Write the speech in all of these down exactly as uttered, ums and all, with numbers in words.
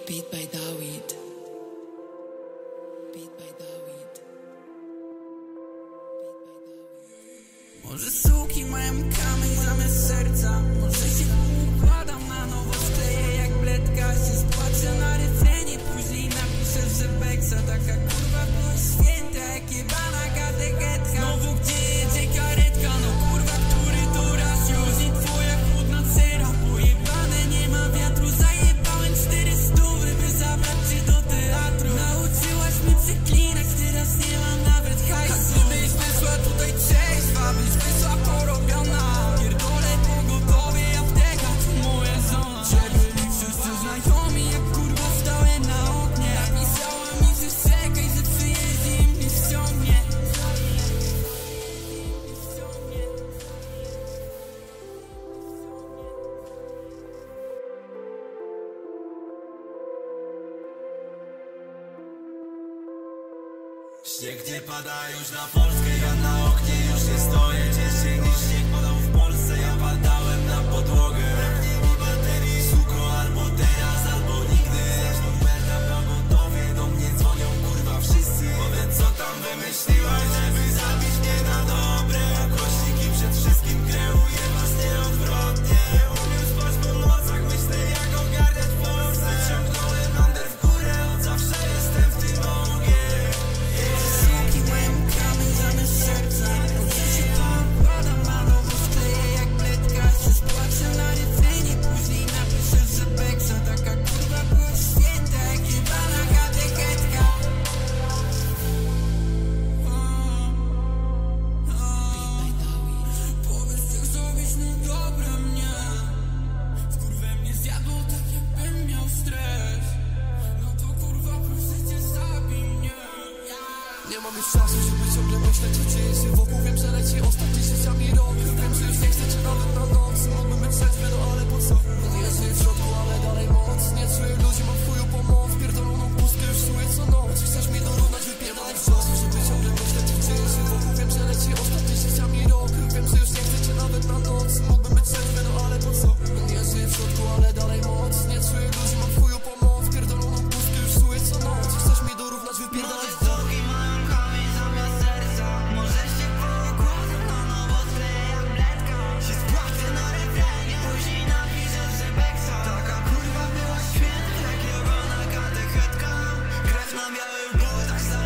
Beat by Dawid. Beat by Dawid. Może suki mają kamień zamiast serca. Może się układam na nowo, skleję jak bledka. Się spłaczę na refrenie, później napiszę, że beksa. Taka kurwa była święta, jak jebana katechetka. Znowu gdzie jedzie karetka, no kurwa, który to raz już. I twoja chłodna cera, pojebane, nie ma wiatru. Zajebałem cztery stówy, by zabrać cię do teatru. Nauczyłaś mnie przeklinać, teraz nie mam nawet hajsu. A gdybyś wyszła tutaj trzeźwa, byś wyszła porobiona. Pierdolę pogotowie, apteka to moja żona. Ciebie wszyscy znajomi, jak kurwa stałem na oknie. Napisała mi, że czekaj, że przyjedzie i mnie ściągnie. Śnieg nie pada już na Polskę, ja na oknie już nie stoję. Ciężej niż śnieg padał w Polsce, ja padałem na podłogę. Braknie mi baterii, suko, albo teraz, albo nigdy. Zresztą merda pogotowie, do mnie dzwonią kurwa wszyscy. Powiedz co tam wymyśliłaś, żeby zabić mnie na dobre. Głośniki przed wszystkim kreuję was nieodwrotnie. Umiem spać po nocach, myślę jak ogarniać Polskę. Ciągnąłem under w górę, od zawsze jestem w tym ogień. Zamiast serca, może się to układam na nowo, skleję jak bledka. Się spłaczę na refrenie, później napiszę, że beksa. Taka kurwa była święta, jak jebana katechetka. Powiedz, chcesz zrobić no dobre mnie. Wkurwę mnie zjadło tak jakbym miał stres. No to kurwa proszę cię, zabij mnie. Nie mam już czasu, żeby ciągle myśleć, co dzieje się wokół. Wiem, że leci ostatni życiami rok. Wiem, że już nie chcecie nawet na noc. Mógłbym być trzeźwy, no ale po co? Nie żyję w środku, ale dalej moc. Nie czuję ludzi, mam w chuju pomoc. Pierdoloną pustkę już czuję co noc. Chcesz mi dorównać, wypierdalaj w czasu, żeby ciągle myśleć, co dzieje się wokół. Wiem, że leci ostatni życiami rok. Wiem, że już nie chcecie nawet na noc. Mógłbym być trzeźwy, no ale po co? Nie żyję w środku, ale dalej moc. Nie czuję ludzi, mam w chuju pomoc. Pierdoloną pustkę już czuję co noc. Chcesz mi dorównać, wypierdalaj w czasu. Na białych butach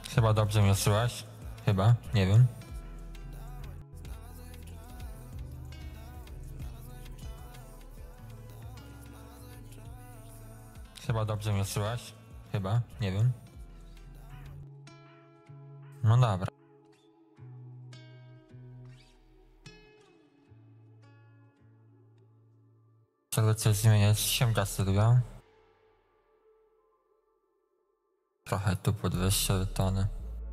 Chyba dobrze mnie słychać. Chyba, nie wiem. Chyba dobrze mnie słychać. Chyba, nie wiem. No dobra. Trzeba coś zmieniać. Siemka studia. Trochę tu podwyższę tony.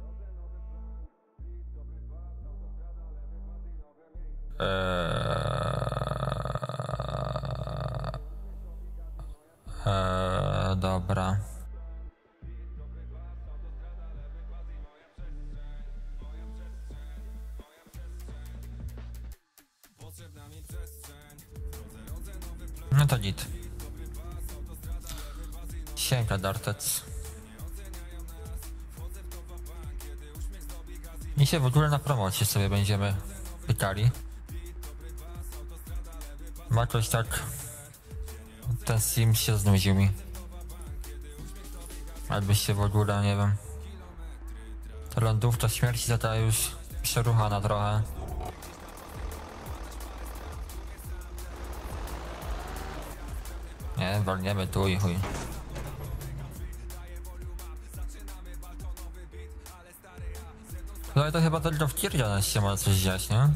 Eee... Eee, dobra. No to git. Siemka Dartec. I się w ogóle na promocji sobie będziemy pytali. Bo jakoś tak ten sim się znudził mi. Albo się w ogóle, nie wiem. Ta lądówka śmierci to ta już przeruchana trochę. Nie, walniemy tu i chuj. No i to chyba tylko w Kirgianes się może coś dziać, nie?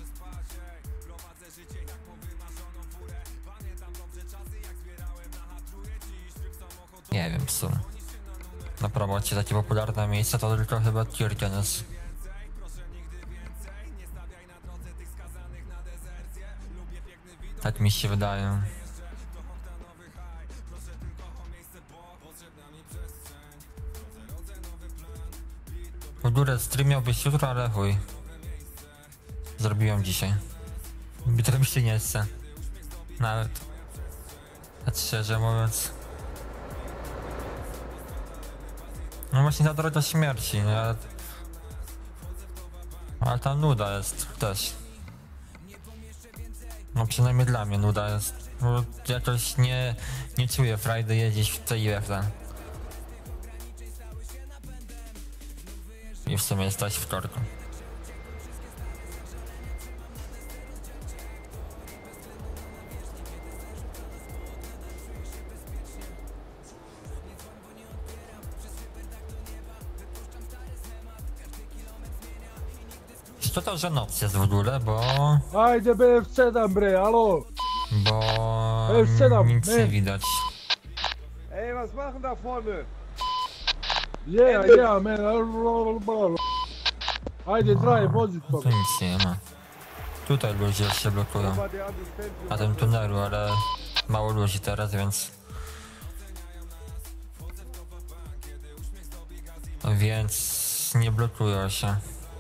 Nie wiem, w sumie. Na promocie takie popularne miejsca to tylko chyba Kirgianes. Tak mi się wydaje. W ogóle stream miał być jutro, ale chuj. Zrobiłem dzisiaj. To mi się nie chce. Nawet. Tak szczerze mówiąc. No właśnie ta droga śmierci, nie? Ale, ale ta nuda jest też. No przynajmniej dla mnie nuda jest. Bo jakoś nie, nie czuję frajdy jeździć w tej U F C. I w sumie stać w korku. Co to za noc jest w ogóle, bo... Ajde B F sedam bre, alo! Bo... B F sedam, nic ne. nie widać. Ej, was machen da vorne? Yeah, yeah, man. Ajde, draj, vozit Tu to. nic nie ma. Tutaj ludzie się blokują. Na tym tunelu, ale mało ludzi teraz, więc... Więc nie blokują się.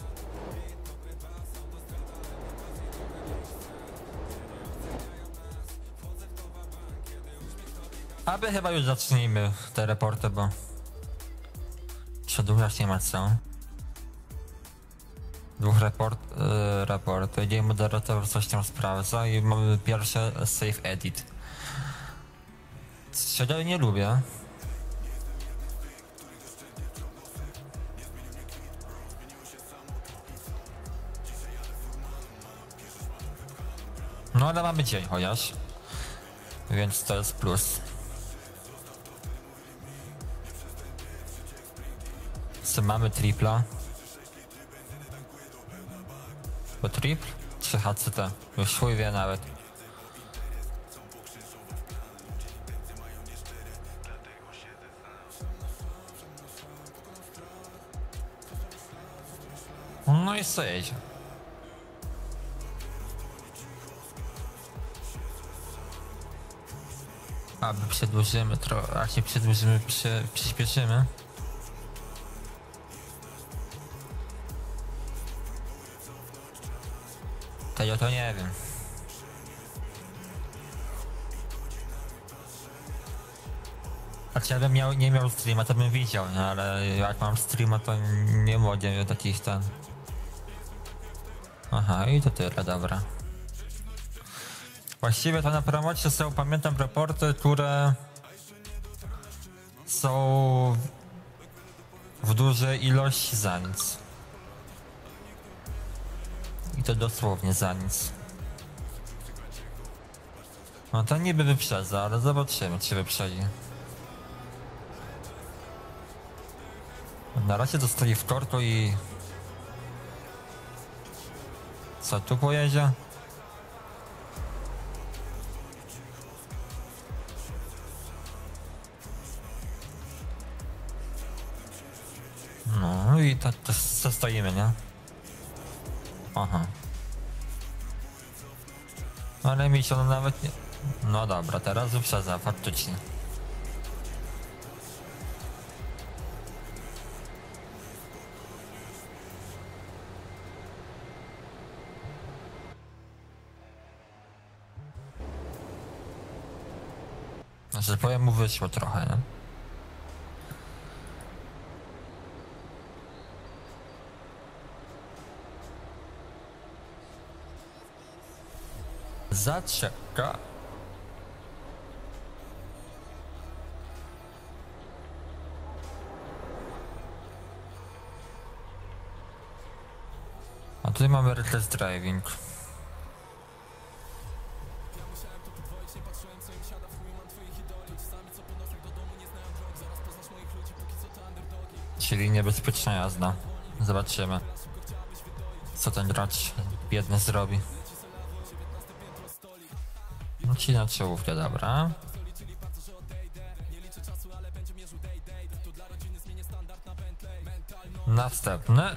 Aby chyba już zacznijmy te raporty, bo... Przedłużać nie ma co. Dwóch raport, yy, raporty, gdzie moderator coś tam sprawdza i mamy pierwsze save edit. Czego nie lubię. No ale mamy dzień chociaż. Więc to jest plus. Co mamy tripla? Bo tripl? trzy H C T. Już chuj wie nawet. No i co jedzie? Aby przedłużymy trochę, a się przedłużymy, przy, przyspieszymy. Tego to nie wiem. Znaczy ja bym miał, nie miał streama, to bym widział, no, ale jak mam streama, to nie mogę takich ten... Aha, i to tyle, dobra. Właściwie to na promocie są, pamiętam, raporty, które są w dużej ilości za nic. I to dosłownie za nic. No to niby wyprzedza, ale zobaczymy, czy wyprzedzi. Na razie to stoi w korku i... Co tu pojedzie? No i to, to, to stoimy, nie? Aha. Ale mi się on nawet nie... No dobra, teraz wyprzedza, faktycznie. Że powiem, mu wyszło trochę, nie? Zaczeka. A tutaj mamy reckless driving. Czyli niebezpieczna jazda. Zobaczymy, co ten gracz biedny zrobi. No ci na czołówkę, dobra. Następny.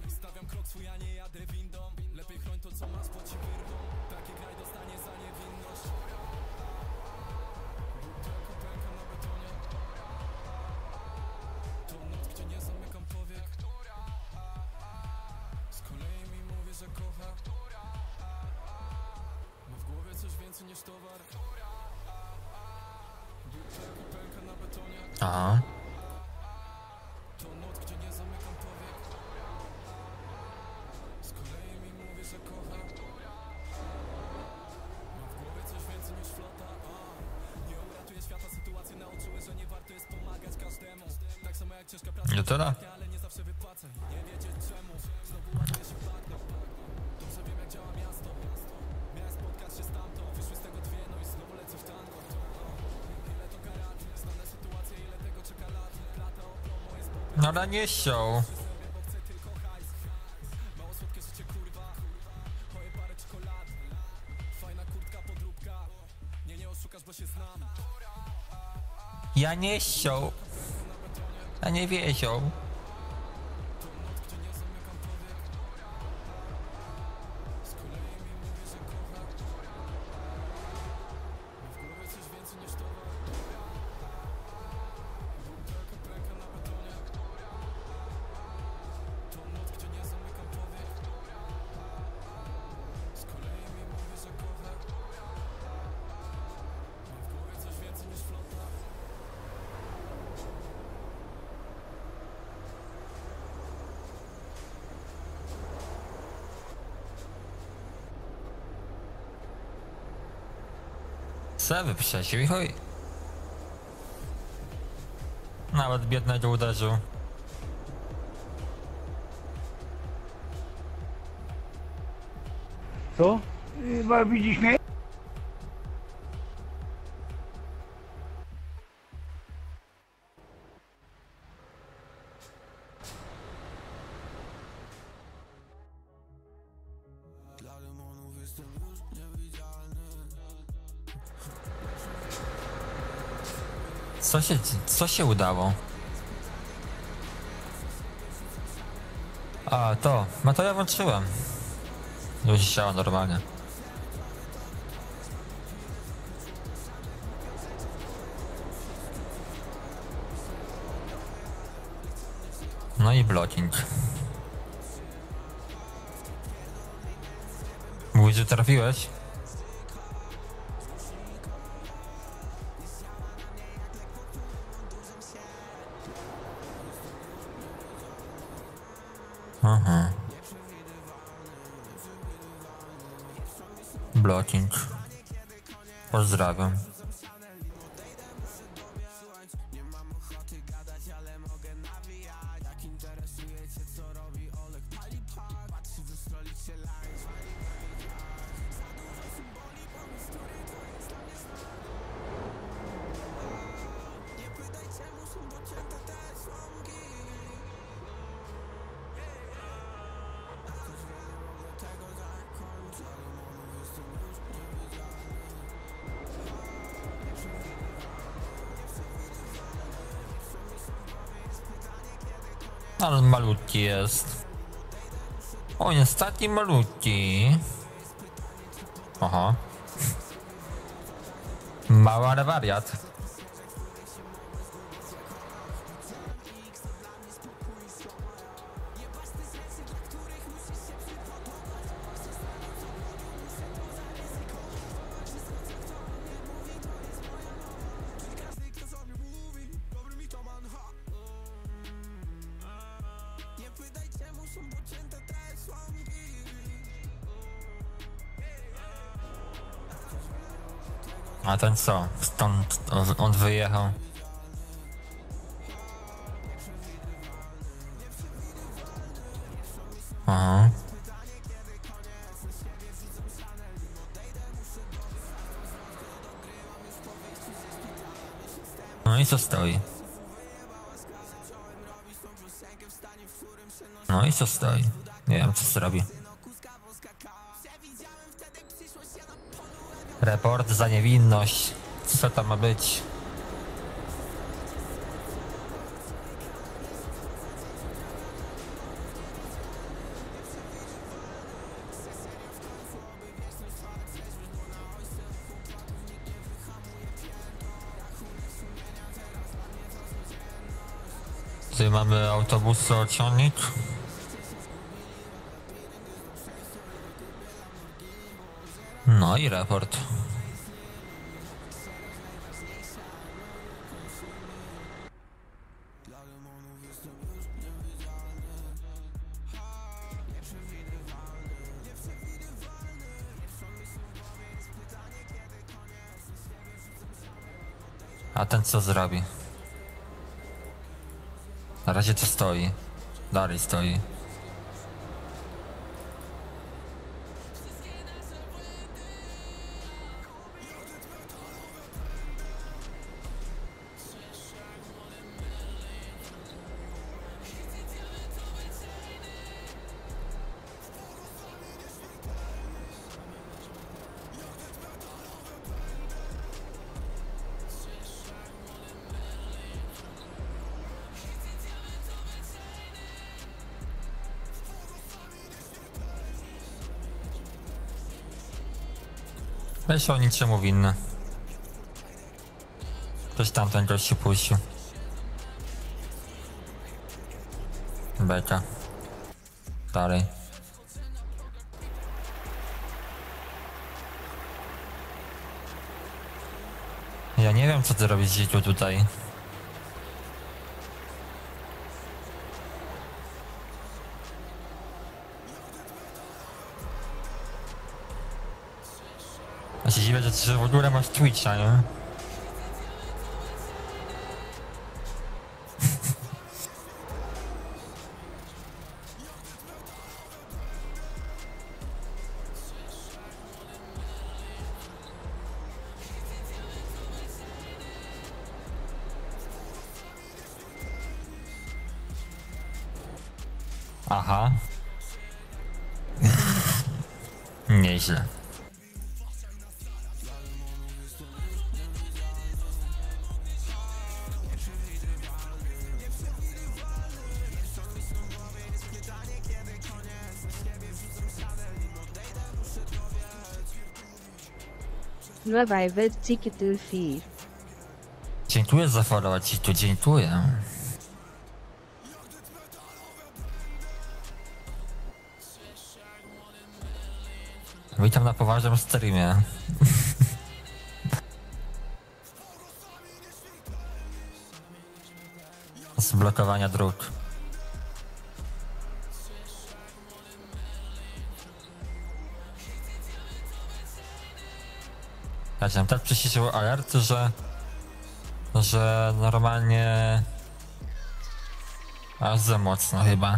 Aha. Nie tyle? No ale nie ściął. Ja nie ściął. Ja nie wiedział. Se wyprzedził i chuj. Nawet biednego uderzył. Co? Chyba widzisz mnie? Co się, co się udało? A, to. No to ja włączyłem. Już działa normalnie. No i blocking. Mówisz, że trafiłeś? Aha. Blocking. Pozdrawiam. Ale malutki jest. O, jest taki malutki. Aha. Mały, ale wariat. A ten co? Stąd on wyjechał. Aha. No i co stoi? No i co stoi? Nie wiem, co zrobi. Report za niewinność. Co to ma być? Tutaj mamy autobusociągnik. No i raport. A ten co zrobi? Na razie to stoi. Dalej stoi. Weź o niczemu winny. Ktoś tamten gości puścił. Beka. Dalej. Ja nie wiem, co ty robisz dzieciu tutaj. Ja się dziwię, że, że w ogóle masz Twitcha, nie? Aha. Nieźle. Revival Ticket Fee. Dziękuję za follow, ci tu dziękuję. Witam na poważnym streamie. Z blokowania dróg. Ja się tak przyciszył alert, że że normalnie aż za mocno chyba.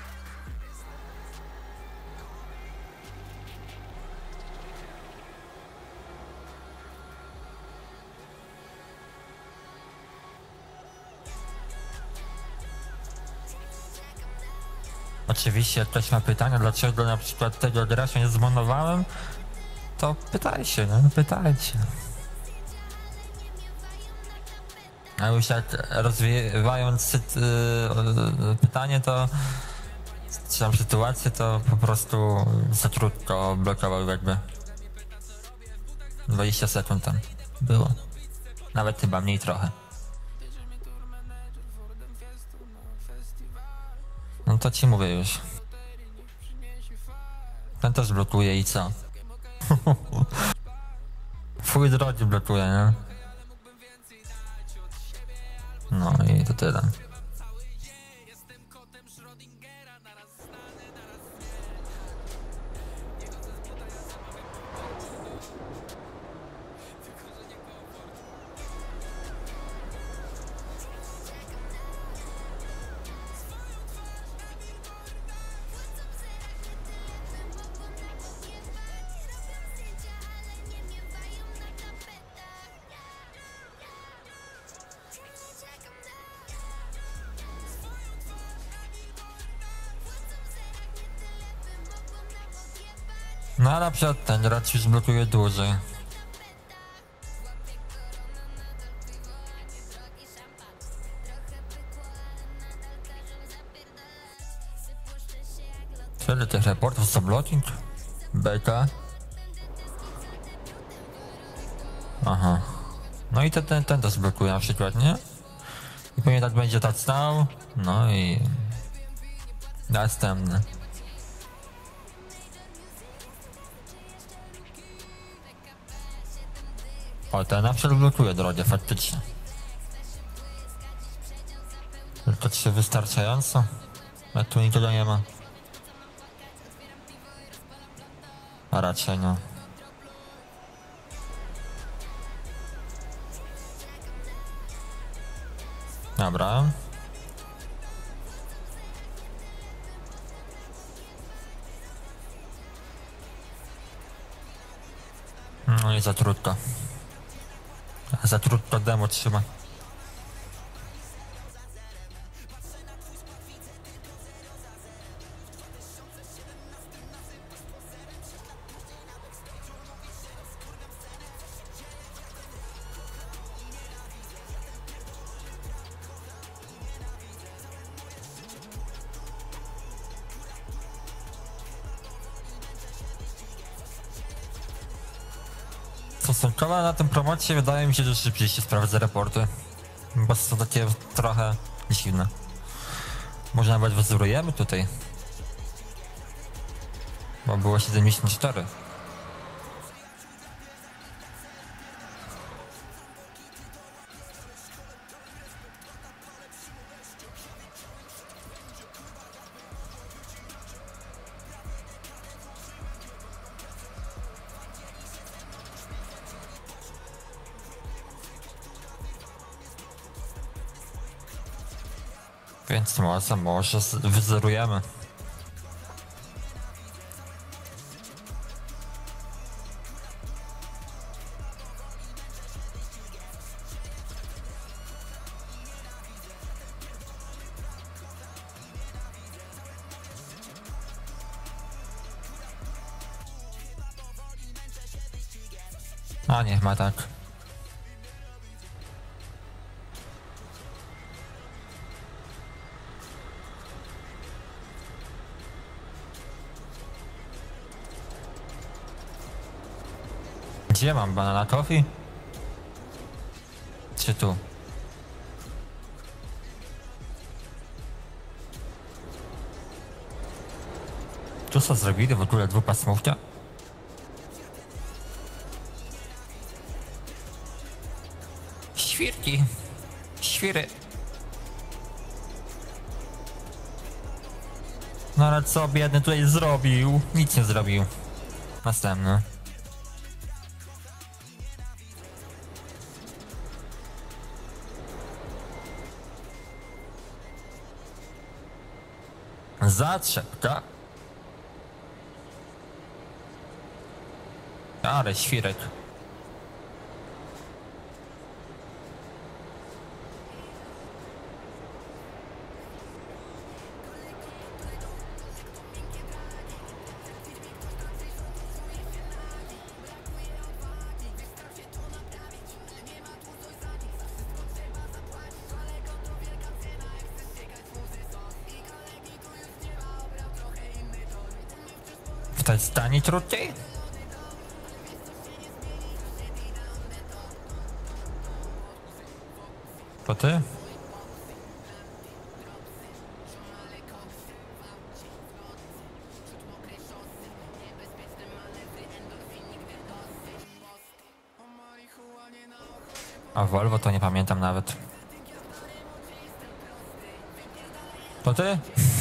Oczywiście, jak ktoś ma pytania, dlaczego na przykład tego gracza nie zmonowałem, to pytajcie, no, pytajcie. A już jak rozwijając yy, pytanie, to czy tam sytuację, to po prostu za krótko blokował jakby. dwadzieścia sekund tam było. Nawet chyba mniej trochę. No to ci mówię już. Ten też blokuje i co? Twój drogi blokuje, nie? No i to tyle. No ale na przykład ten raczej już blokuje dłużej. Tyle tych raportów za blocking? Beka? Aha. No i ten, ten, ten to zblokuje na przykład, nie? I pewnie tak będzie tak stał. No i... następny. O, ten na przykład blokuje drogę, faktycznie. To czy wystarczająco? A tu nikogo nie ma. A raczej no. Dobra. No i za trudno. Za trudno demo trzyma. Stosunkowo na tym promocie wydaje mi się, że szybciej się sprawdza raporty. Bo są takie trochę dziwne. Może nawet wzorujemy tutaj. Bo było siedemdziesiąt cztery. Więc może, może wyzerujemy. A niech ma tak. Gdzie mam banana coffee? Czy tu? Tu co zrobili w ogóle dwupasmówkę? Świrki. Świry. No ale co biedny tutaj zrobił? Nic nie zrobił. Następny. Zaczepka. Ale świrek. Tutaj stanie trudniej? To ty? A Volvo to nie pamiętam nawet. To ty?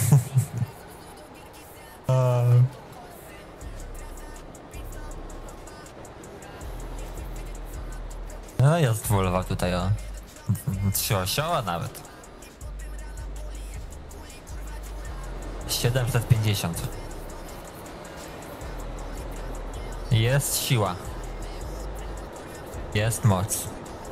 No jest Volvo tutaj, o. Trzyosioła nawet. siedemset pięćdziesiąt. Jest siła. Jest moc.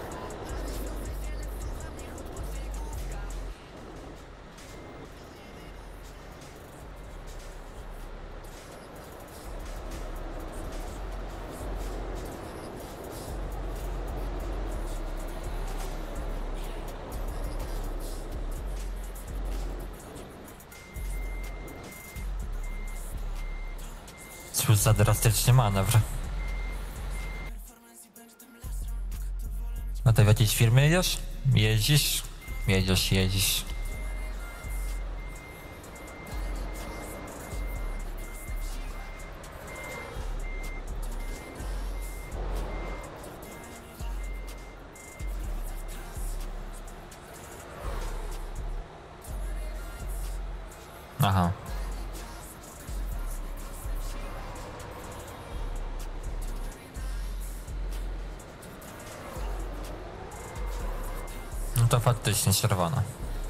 Cóż za drastyczny manewr. A ty w jakiejś firmie jedziesz? Jeździsz? Jedziesz, jeździsz. Aha. No to faktycznie czerwona.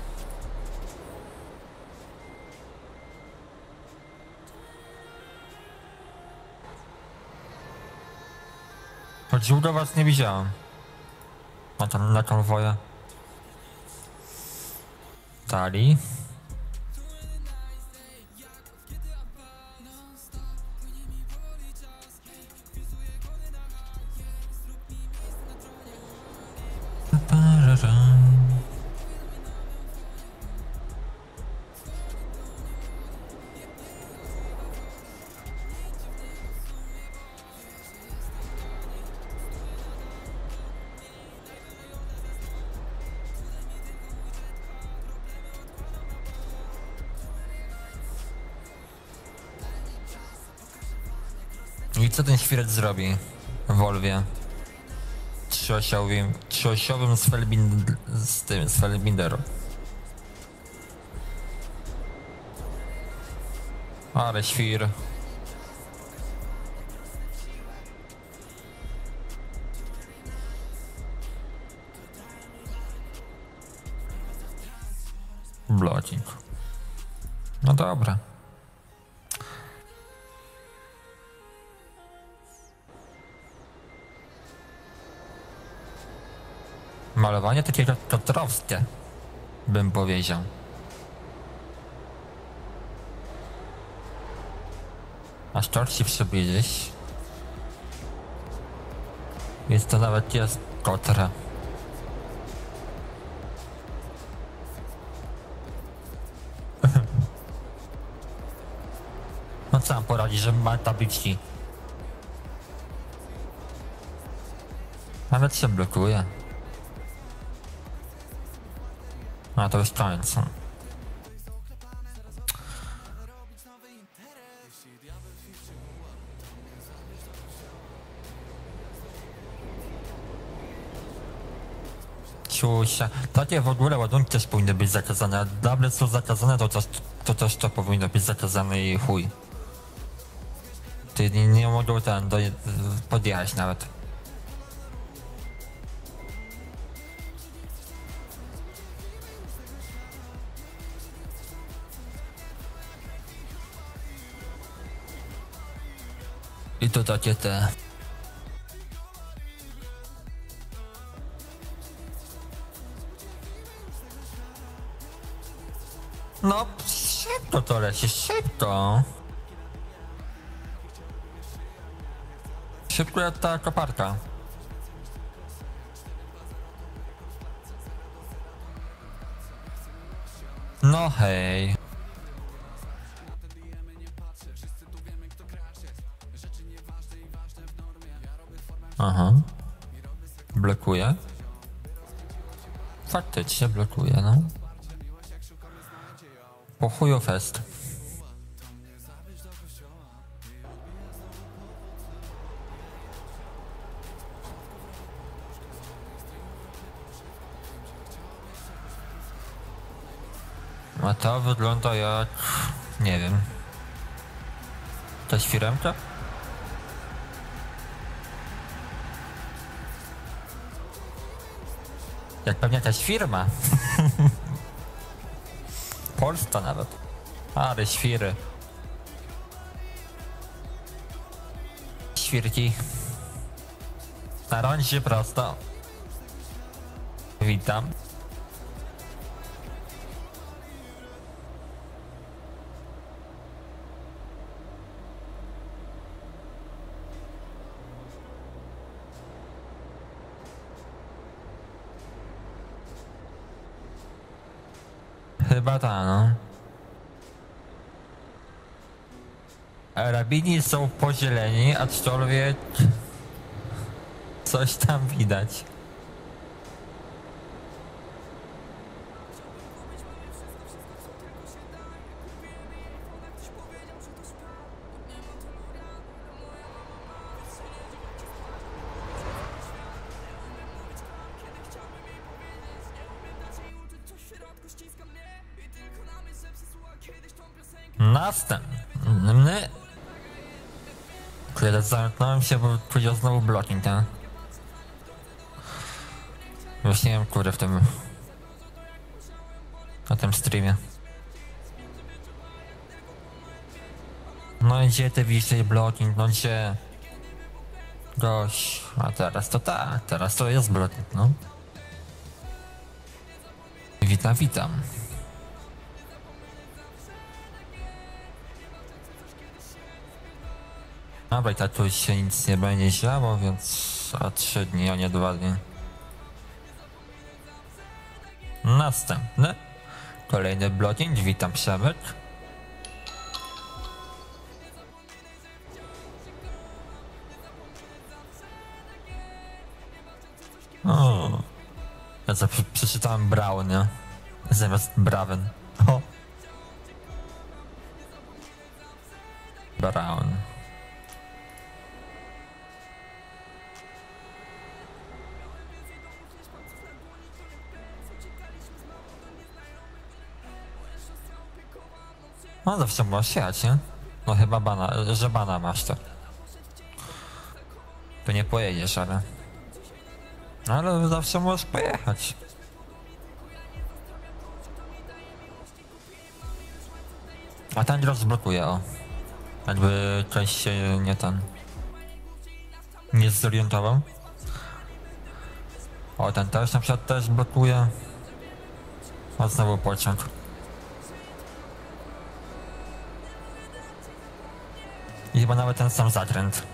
Choć długo was nie widziałem. Na, ten, na konwoje. Dali. I co ten świrec zrobi w Volvie? Trzyosiowym, trzyosiowym z, Felbind, z tym, z Felbinderu. Ale świr. Blocik. No dobra. Malowanie takie tatrowskie, bym powiedział. Aż torci przybliżyć. Jest to nawet jest kotra. No co mam poradzić, że ma tabliczki. Nawet się blokuje. A to już koniec. Ciusia. Takie w ogóle ładunki też powinny być zakazane. A dable są zakazane, to też to, też to powinno być zakazane i chuj. Ty nie, nie mogą ten do, podjechać nawet. I to takie te... No, szybko to leci, szybko. Szybko jak ta koparka. No hej. Aha. Blokuje. Faktycznie blokuje, no. Po chuju fest. A to wygląda jak... nie wiem. To jest firemka? Jak pewnie jakaś firma. Polska nawet. Ale świry. Świrki. Na rondzie prosto. Witam. Chyba ta, no. Rabini są podzieleni, aczkolwiek coś tam widać. Następny. Kiedy zamknąłem się, bo powiedział znowu blocking, tak? Już nie wiem, który w tym... na tym streamie. No i gdzie ty widzisz blocking, no gdzie? Gość, a teraz to tak, teraz to jest blocking, no. Witam, witam. Dobra, i tak tu się nic nie będzie działo, więc a trzy dni, a nie dwa dni. Następny. Kolejny blocking, witam Przemek. O, ja co przeczytałem Brown, nie? Zamiast Braven. O. Brown. No zawsze możesz jechać, nie? No chyba bana, że bana masz to. To nie pojedziesz, ale... Ale zawsze możesz pojechać. A ten rozblokuje, o. Jakby ktoś się nie ten... nie zorientował. O, ten też na przykład też blokuje. O, znowu pociąg. I chyba nawet ten sam zakręt.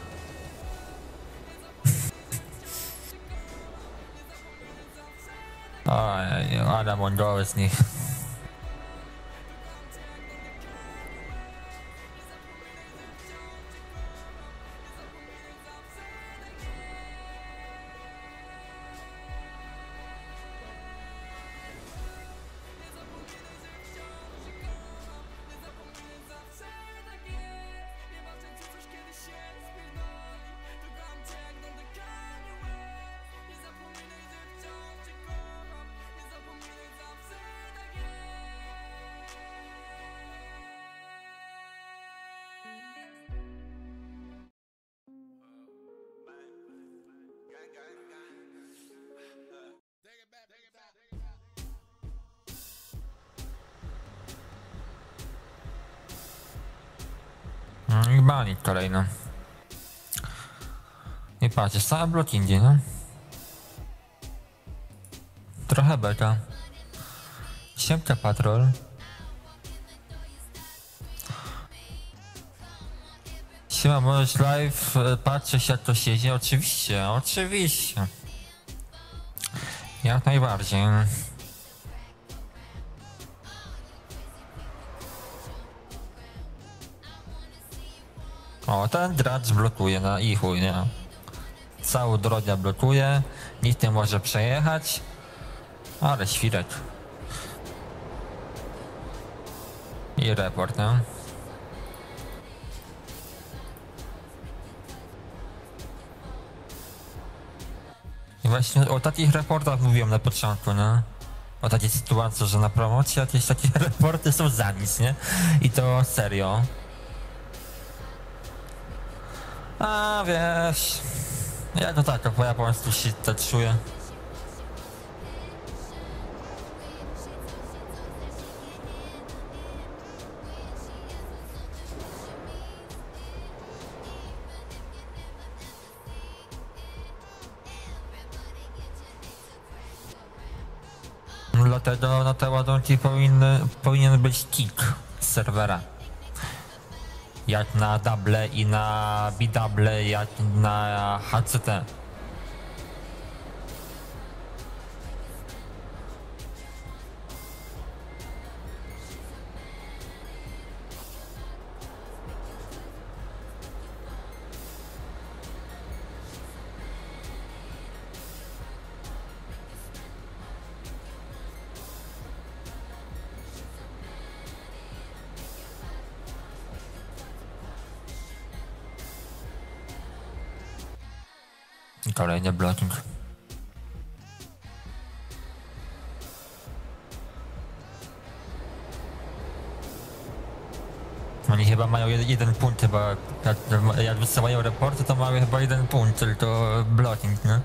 Oj, ale mądrowy z nich. I banik kolejny. I patrzcie, same blockingi, no. Trochę beka. Siemka patrol. Siema, możesz live patrzeć jak to siedzi? Oczywiście, oczywiście. Jak najbardziej. O, ten gracz blokuje na i chuj, nie? całą drogę blokuje, nikt nie może przejechać, ale świrek. I report, nie? I właśnie o takich reportach mówiłem na początku, nie? O takiej sytuacji, że na promocji jakieś takie reporty są za nic, nie? I to serio. A wiesz... Ja to tak, bo ja po prostu się tak czuję. Dlatego na te ładunki powinny, powinien być kick z serwera. Jak na double i na B-double, jak na H C T. I kolejny blocking. Oni chyba mają jeden, jeden punkt, chyba jak, jak wysyłają raporty, to mają chyba jeden punkt, tylko blocking, nie?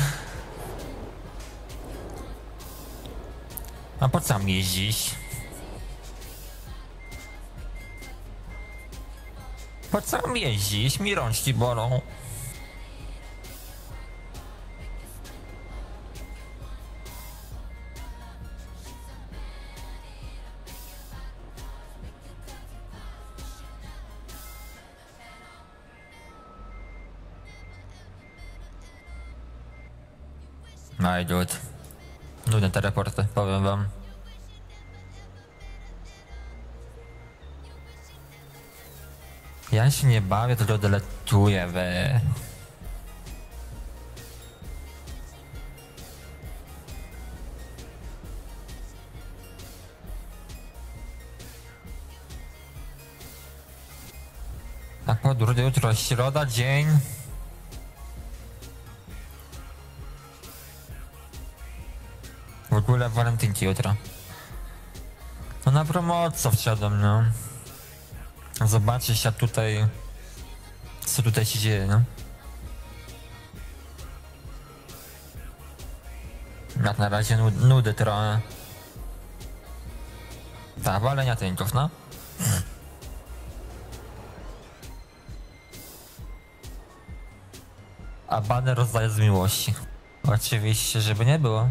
A po co mi jeździć? Po co mi jeździć? Mi rączki bolą. No i dude. Nudne te raporty, powiem wam. Ja się nie bawię, tylko deletuję, we. A podróż jutro, środa, dzień. W ogóle walentynki jutro. No na promocję wszedłem, no. Zobaczyć jak tutaj... co tutaj się dzieje, no. Jak na razie nud nudy trochę. Tak, walenia tynków, no. A baner rozdaje z miłości. Oczywiście, żeby nie było.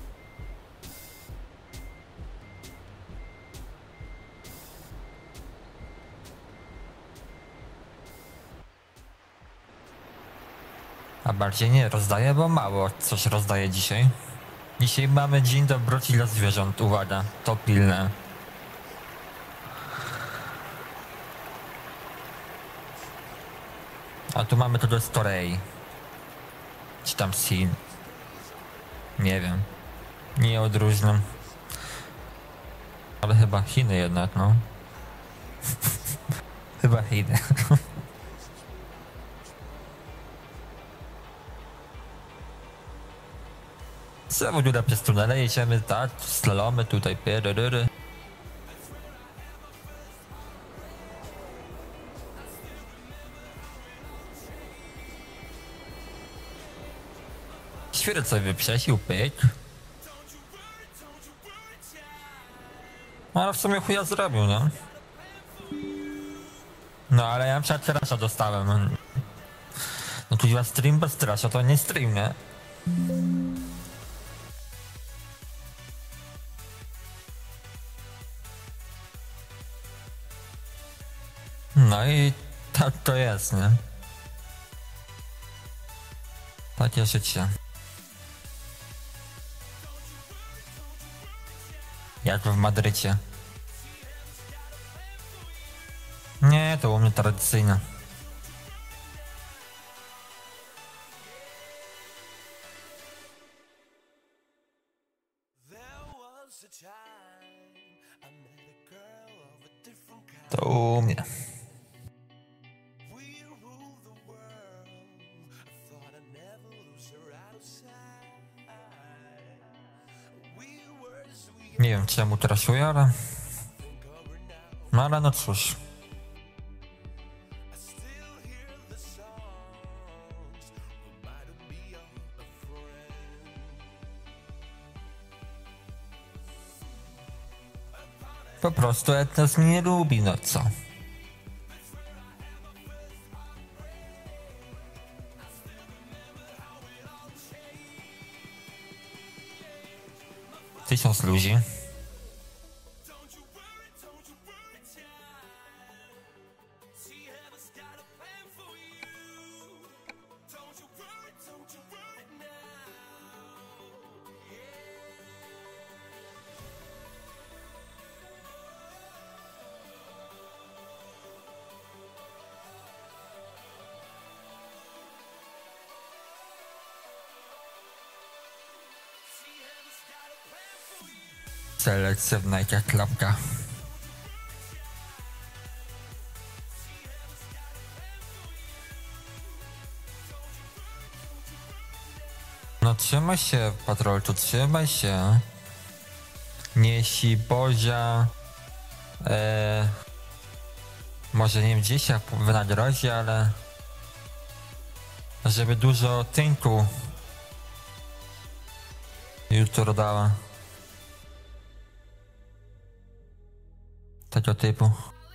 A bardziej nie rozdaje, bo mało coś rozdaje dzisiaj. Dzisiaj mamy dzień dobroci dla zwierząt, uwaga, to pilne. A tu mamy to story. Czy tam scene. Nie wiem. Nie odróżniam. Ale chyba Chiny jednak, no. Chyba Chiny. Co w ogóle przez tunele jedziemy, tak? Slalomy tutaj, pyryryry. Świetnie sobie wyprzesił, pyk. Ale w sumie chuja zrobił, nie? No ale ja przed trasza dostałem. No tu ja stream bez trasza, to nie stream, nie? No i tak to jest, nie? Takie życie. Jak w Madrycie. Nie, to u mnie tradycyjne. sumie. Nie wiem czemu traszuję, ale... No ale no cóż. Po prostu Etnas mnie nie lubi, no co? Tysiąc ludzi. Selektywna jaka klapka. No trzymaj się, patrolczu, trzymaj się. Niesi Bozia. E, może nie wiem gdzie się wynagrodzi, ale żeby dużo tynku jutro dała. Tego typu.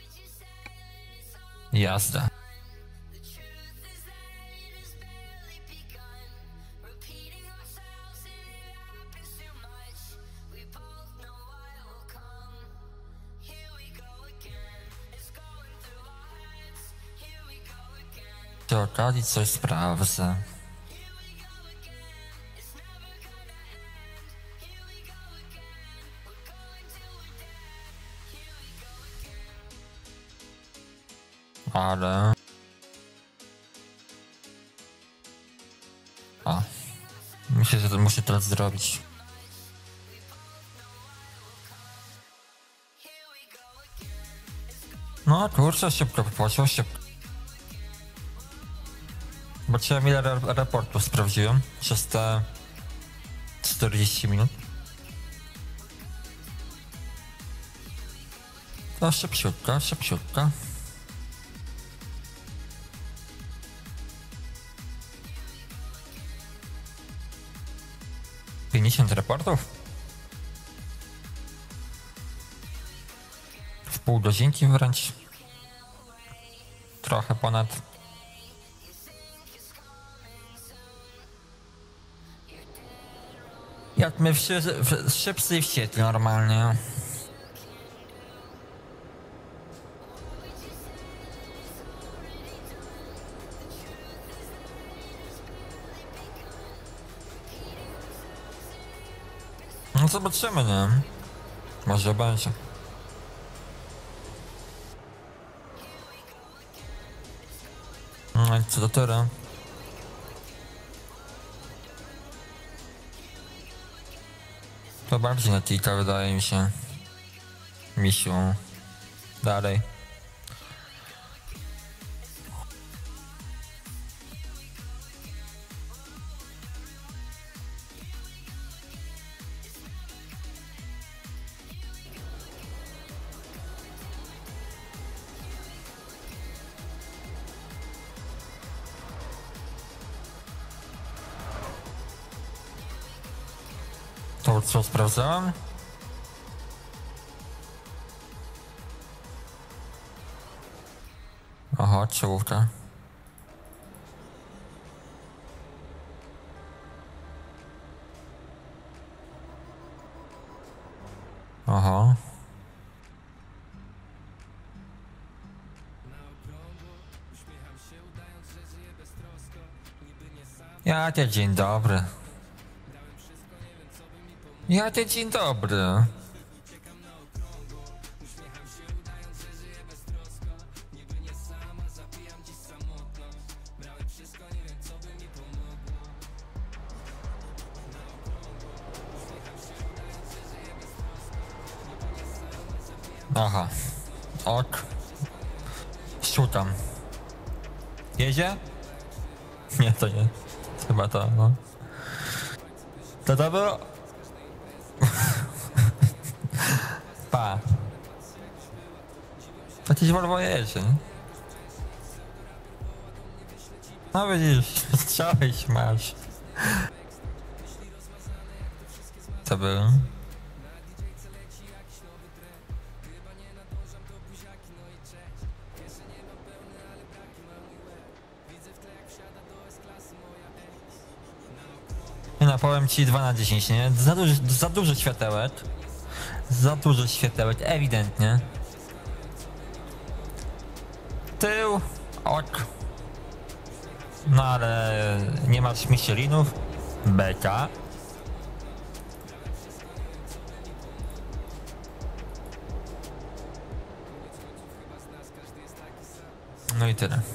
Jazda. Przy okazji coś sprawdzę. Ale... A. Myślę, że to muszę teraz zrobić. No kurczę, szybko poszło, szybko. Zobaczyłem ile raportów sprawdziłem przez te czterdzieści minut. To szybciutko, szybciutko. pięćdziesiąt raportów? W pół godzinki wręcz. Trochę ponad. Jak my w, w szybcy i wściekli normalnie. No zobaczymy, nie? Może będzie. No i co do tyle. To bardziej na tika wydaje mi się. Misiu. Dalej. To co sprawdzałem? Aha, czołówka. Aha. Ja te dzień dobry. Ja te dzień dobry. Aha. Ok. Szukam. Jedzie? Nie, to nie. Chyba to, no. To to było? Pa. To gdzieś Volvo jedzie, nie? No widzisz, strzałeś, masz. Co było? Nie no, powiem ci dwa na dziesięć, nie? Za duży, za duży światełek. Za duży światełek, ewidentnie. Tył, ok. No ale nie masz Michelinów. Beka. No i tyle.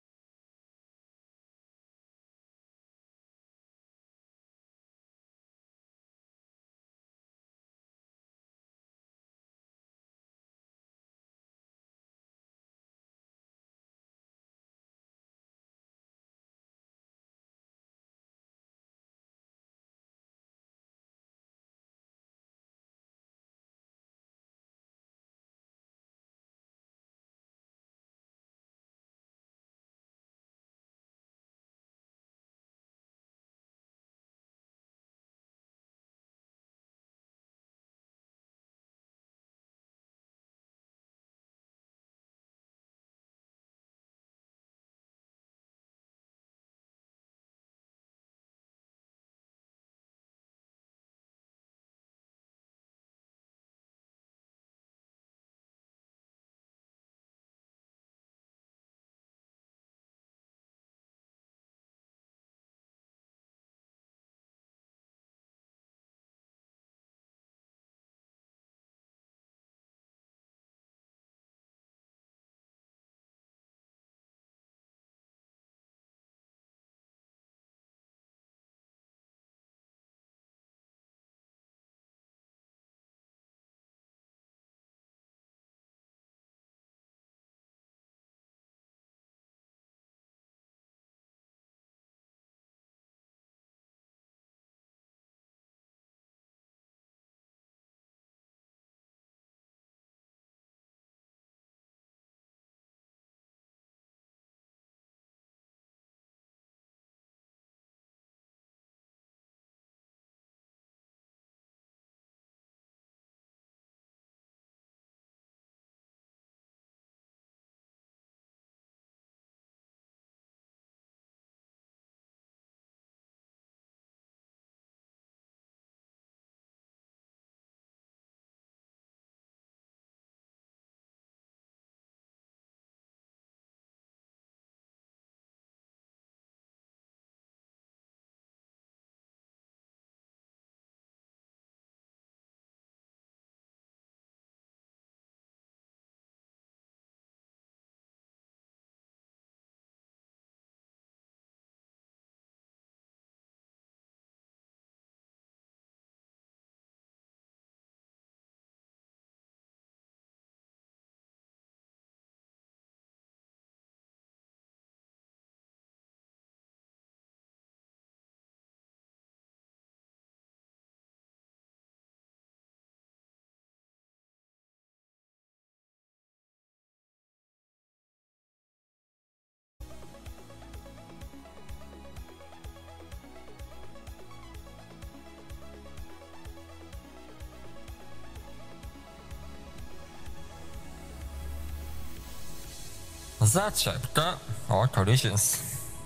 Zaczepka. O, collisions.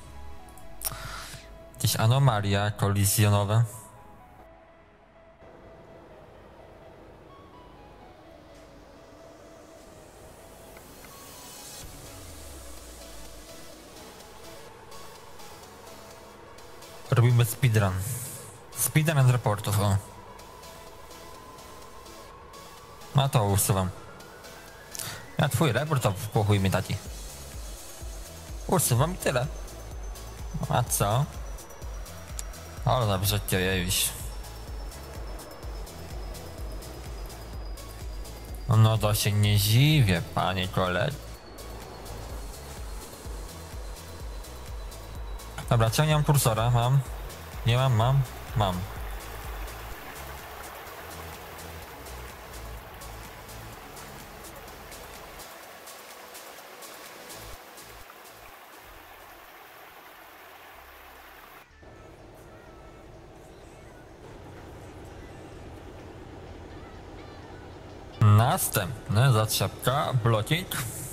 Jakieś anomalia kolizjonowe. Robimy speedrun. Speedrun raportów, o. No to usuwam. Ja twój raport to pochuj mi taki. Usuwam i tyle. A co? O, dobrze, cię jeźdź. No to się nie dziwię, panie kolego. Dobra, czy ja nie mam kursora? Mam. Nie mam, mam, mam. Następny, zatrzepka, blocking.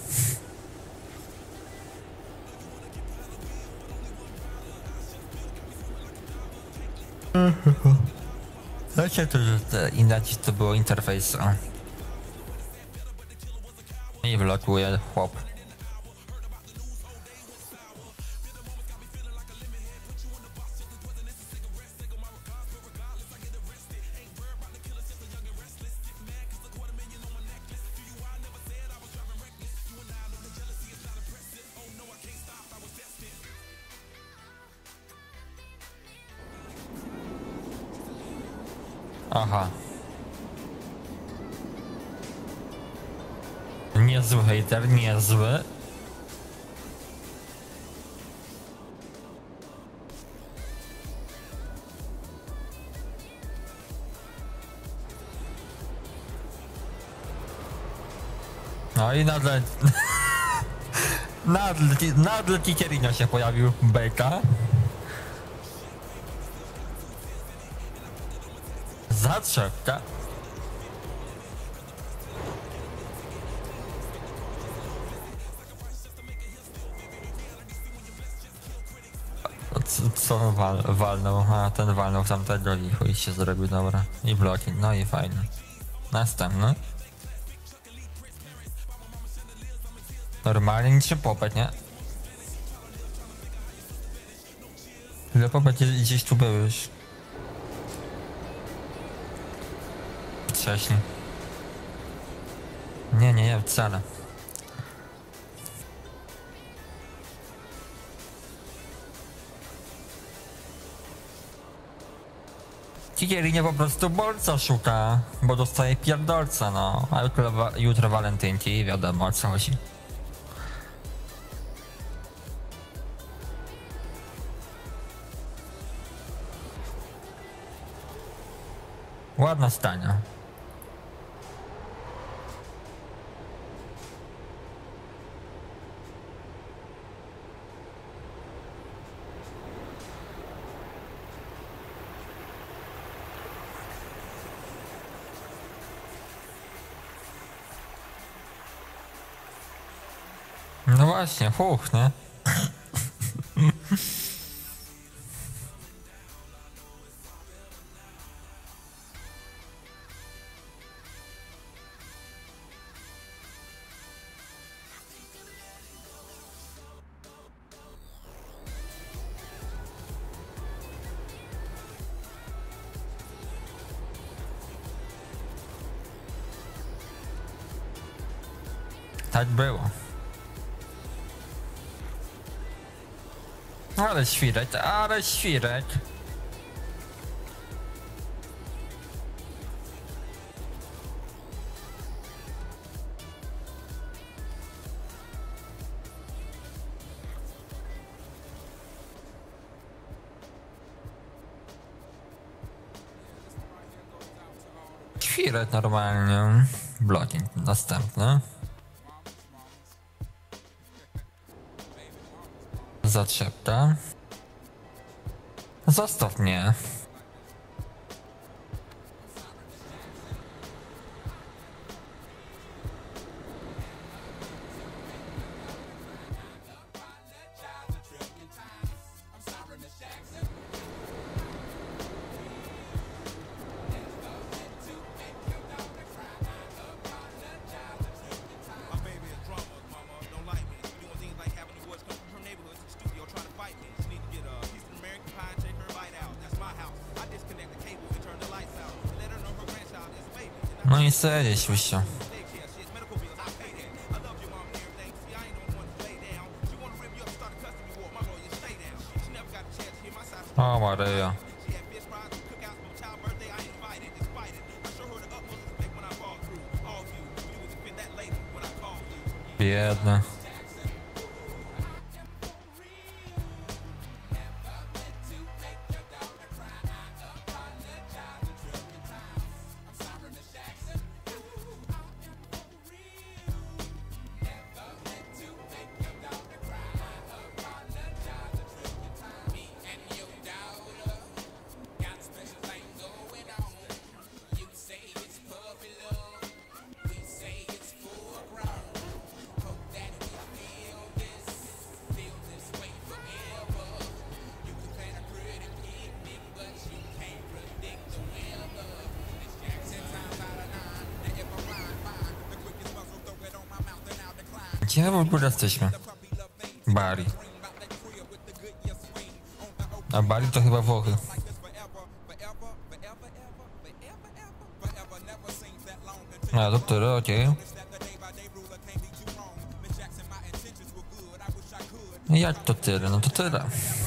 Wiecie, to, że inaczej to było interfejs. I blokuje chłop. Aha. Niezły hater, niezły. No i nagle... nagle, nagle Kikerinio się pojawił, beka. Zatrzepka. Co, co wal, walnął? A ten walnął tamtego i chuj się zrobił, dobra. I blocking, no i fajnie. Następny. Normalnie niczym popet, nie? Ile popet gdzieś tu był już? Wcześniej. Nie, nie, nie, wcale. Kikerinie po prostu bolca szuka, bo dostaje pierdolca, no. A jutro, jutro walentynki i wiadomo o co chodzi. Ładna stania. No właśnie, huch, nie? Tak było. Ale świrek, ale świrek. Świrek normalnie. Blocking następny. Zatrzepka. Zostaw mnie. No i serio, się. O Maryja. Biedny. Gdzie my w ogóle jesteśmy? Bari. A Bari to chyba Włochy. A, to tyle, okej. Jak to tyle? No to tyle.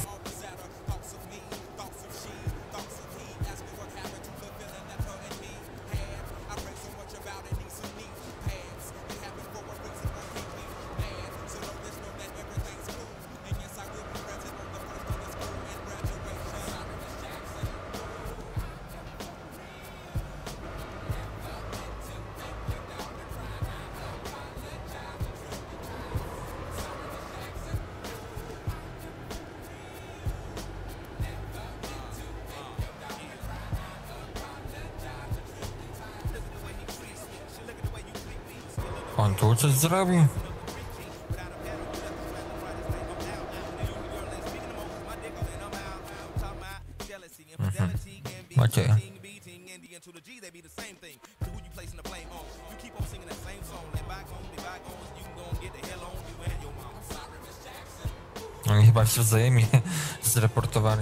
On tu coś zrobi? Mhm. Okej. Oni chyba się wzajemnie zreportowali.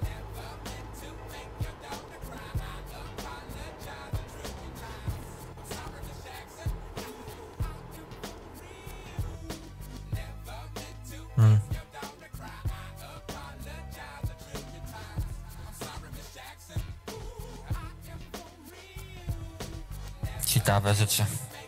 Hmm. Ciekawe rzeczy.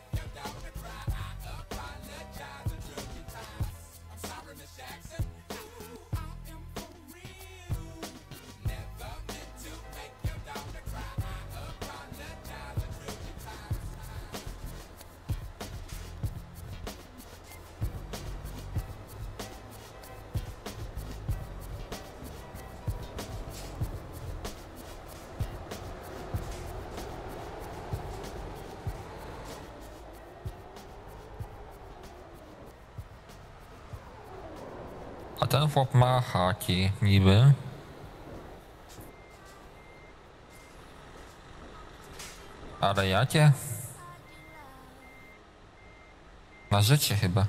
A ten chłop ma haki, niby. Ale jakie? Na życie chyba.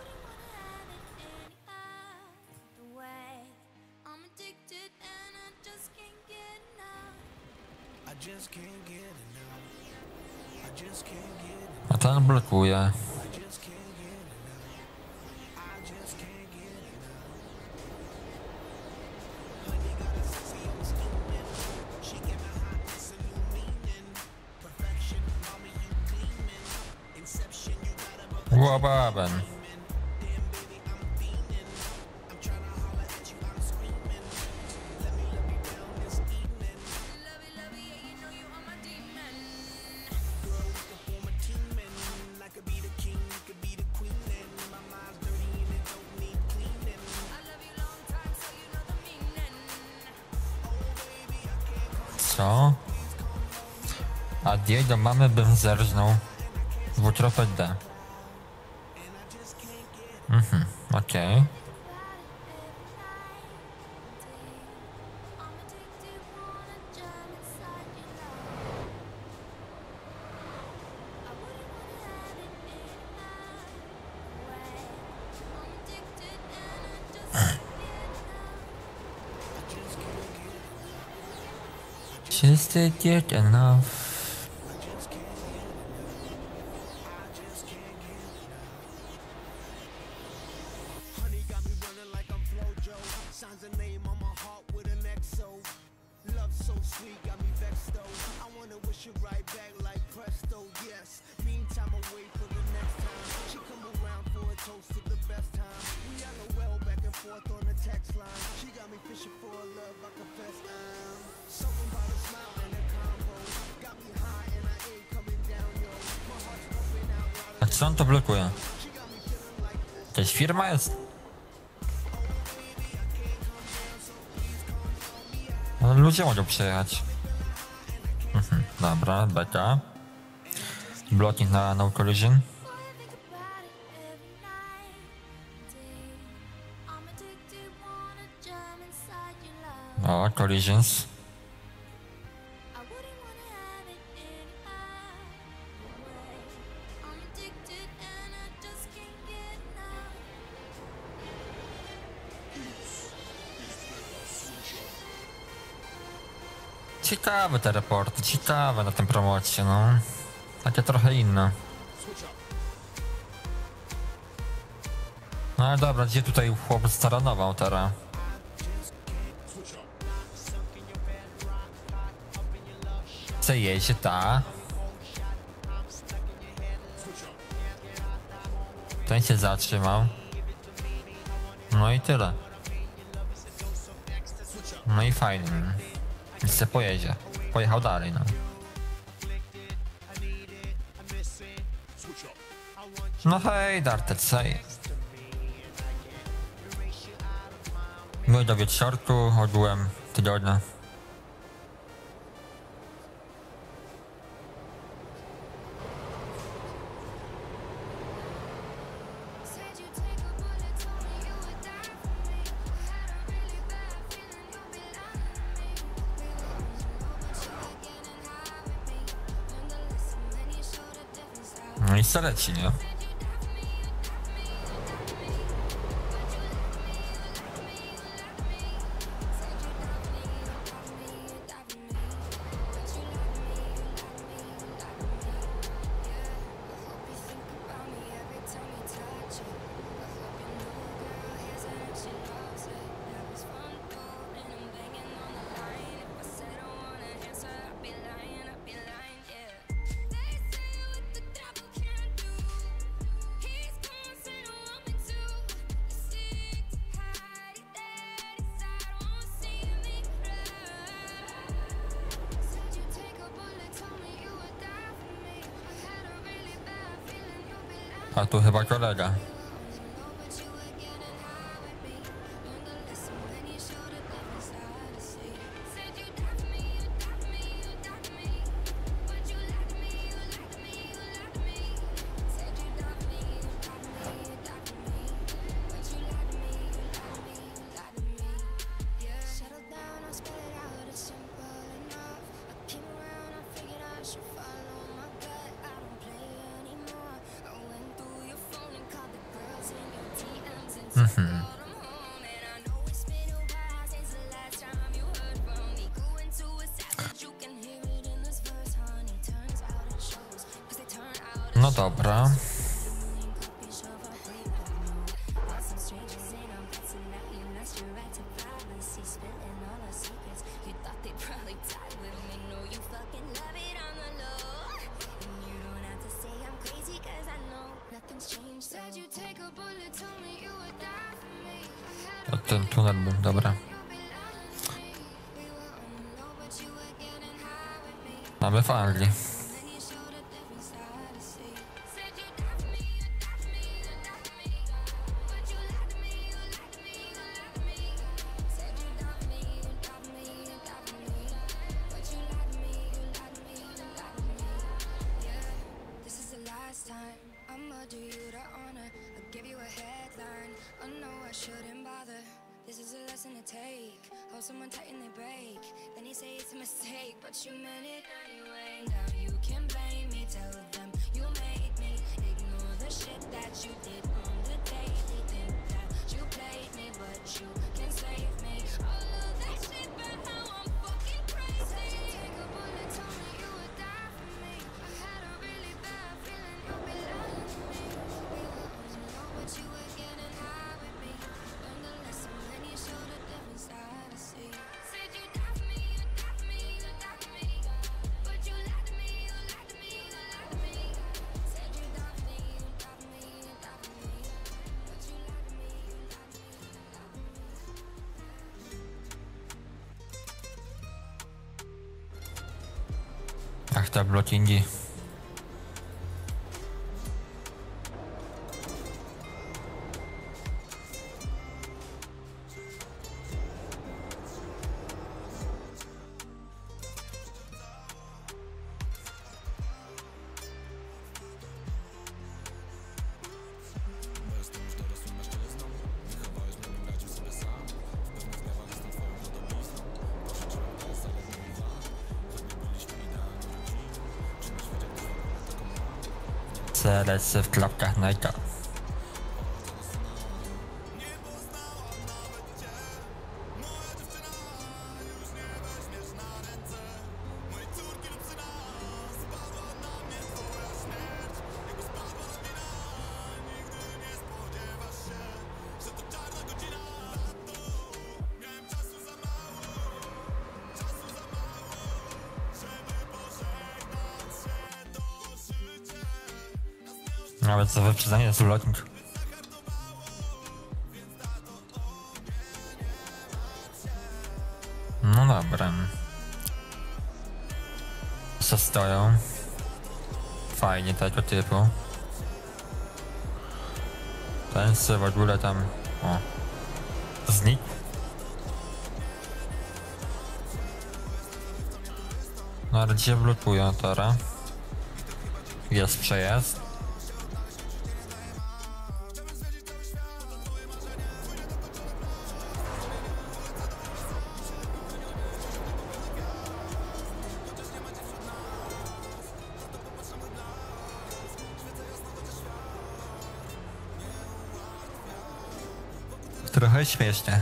A ten blokuje. Łababen. Co? A D do mamy bym zerżnął. Dwutropek D. Mhm, okej. Just to get enough. A co on to blokuje? Jakaś firma jest? Ale ludzie mogą przejechać. Mhm, dobra, beka. Blocking na no collision. O, collisions. Ciekawe te raporty, ciekawe na tym promocie, no. Takie trochę inne. No ale dobra, gdzie tutaj chłopiec staranował teraz? Chce jeździ, ta. Ten się zatrzymał. No i tyle. No i fajnie. Nic se pojedzie. Pojechał dalej, no. No hej, Dartec, hej. No i do wieczorku, ogółem tygodnia. No i co leci, nie? A tu chyba kolega. Mhm. No dobra. O, ten tunel był, dobra. Mamy w Anglii. This is a lesson to take. Hold someone tight and they break. Then you say it's a mistake, but you meant it anyway. Now you can blame me, tell them you made me. Ignore the shit that you did on the daily. Think that you played me, but you can save me. All of that shit, but how I'm fucking crazy. Said you take a bullet, told me you would die for me. I had a really bad feeling you'd be lying to me. We were on low, but you were getting high with me. Learned the lesson when you showed a different side to see. Said you die for me, you die for me, you die for me. But you lied to me, you lied to me, you lied to me. Said you die for me, you die for me, you die for me. But you lied to me, you lied to me, you lied to me. Ach, te blockingi. C L S w klapkach Nike'a. Nawet za wyprzedzenie jest ulotnik. No dobra. Co stoją? Fajnie tego typu. Ten sobie w ogóle tam... O. Znikł. No ale gdzie blokują tora? Jest przejazd. Trochę śmiesznie.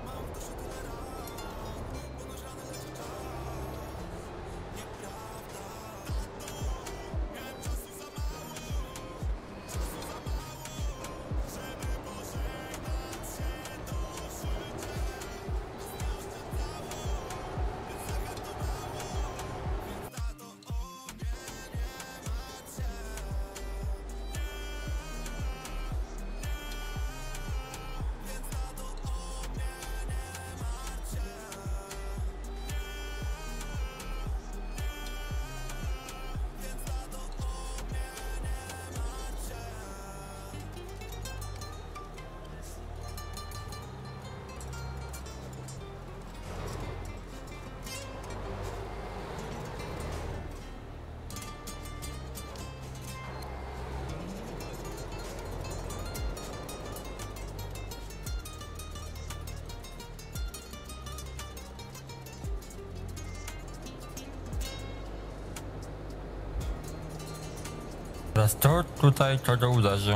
Teraz to tutaj kogo uderzył.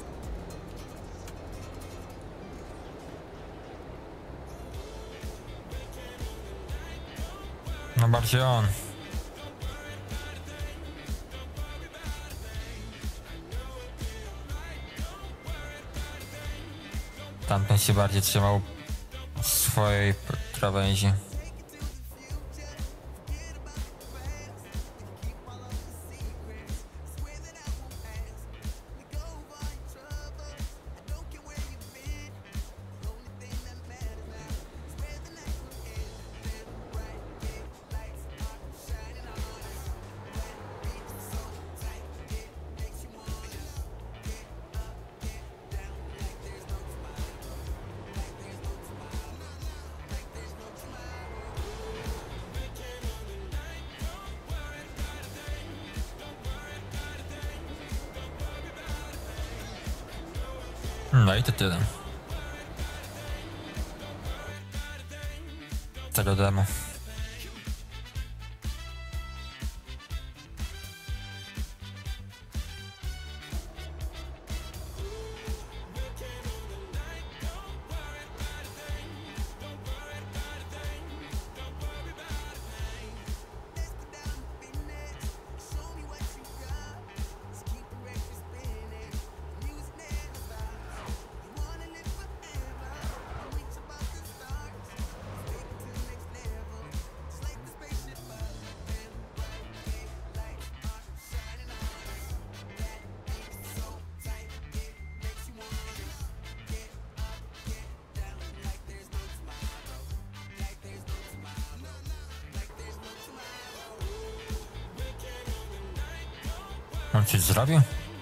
No bardziej on. Tamten się bardziej trzymał swojej krawędzi. No i to tyle. Tego demo. On coś zrobił?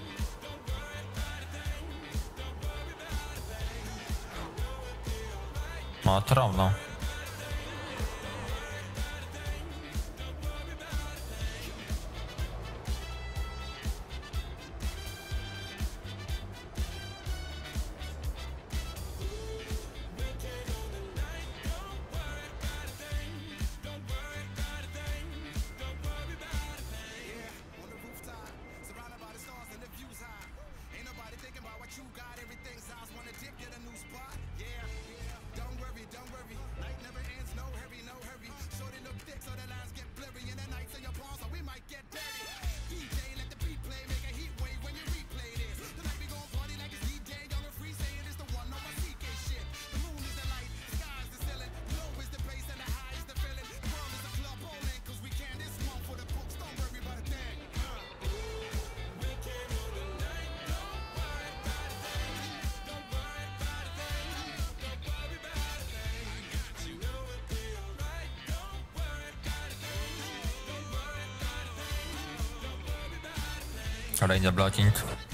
No, trudno. Don't worry, don't worry. Kolejny blocking.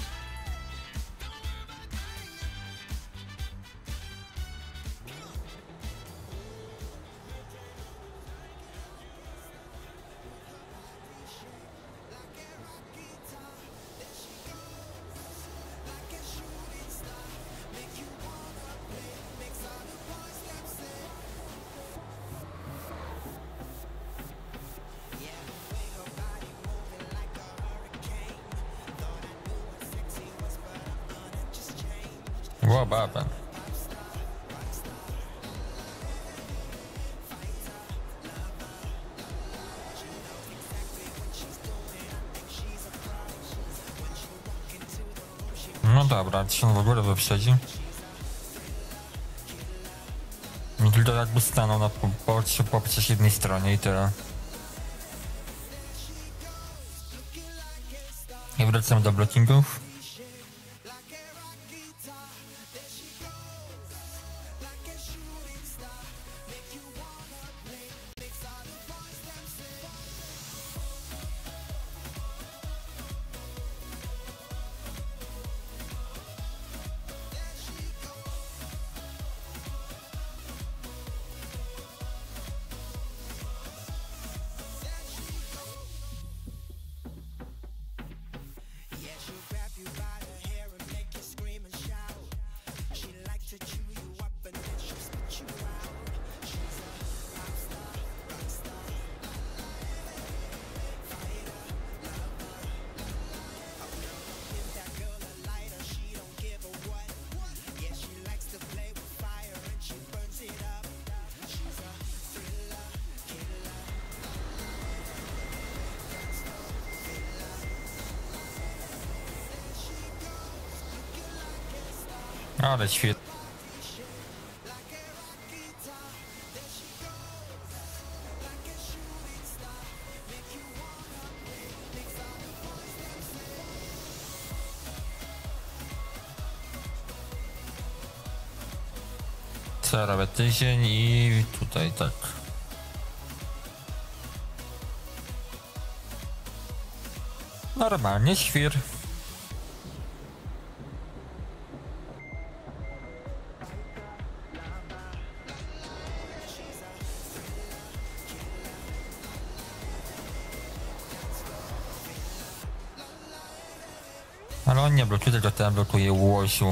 Ło, baba. No dobra, czy on w ogóle wyprzedzi? Mi tylko jakby stanął na po, po, po przeciwnej stronie i tyle. I wracamy do blockingów. Ale świetnie. Co robię tydzień i tutaj tak. Normalnie świr. Ale on nie blokuje, tylko ten blokuje łosiu.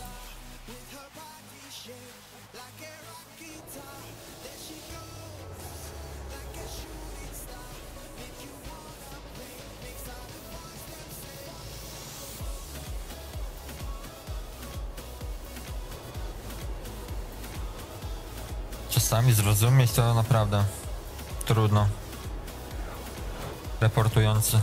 Czasami zrozumieć to naprawdę trudno. Reportujący.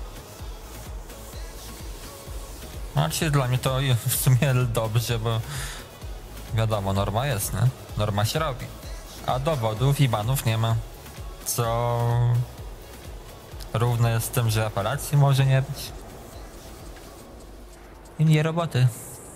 Znaczy dla mnie to w sumie dobrze, bo wiadomo, norma jest, nie? Norma się robi. A dowodów i banów nie ma. Co równe jest z tym, że apelacji może nie być. I nie roboty.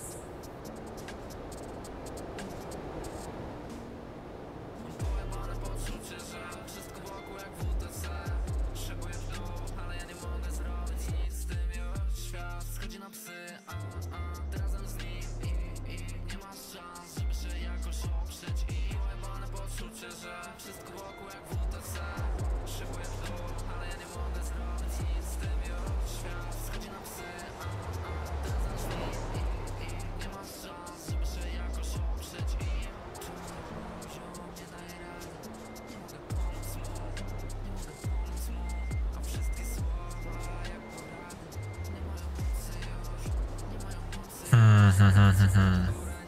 Hmm, hmm, hmm, hmm, hmm.